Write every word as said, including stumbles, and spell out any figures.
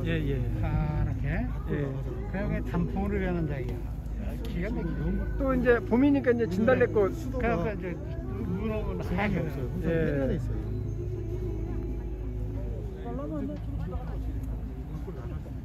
예, 예. 파랗게. 예. 그냥 단풍으로 변한 자기야. 기가 막히죠. 또 이제 봄이니까 이제 진달래꽃. 그러니까 이제 눈 오면 하얗게 없어요. 예. 있어요.